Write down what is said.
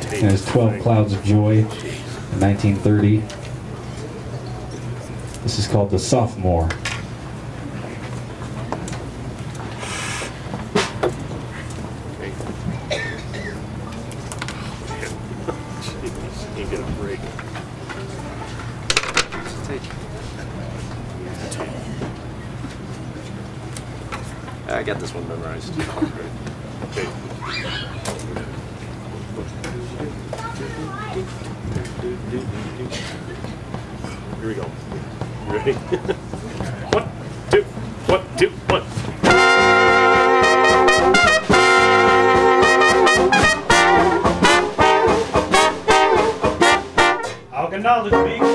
and his 12 Clouds of Joy in 1930. This is called the Sophomore. Can't get a break. I got this one memorized. Okay. Here we go. You ready? 1, 2, 1, 2, 1. How can knowledge be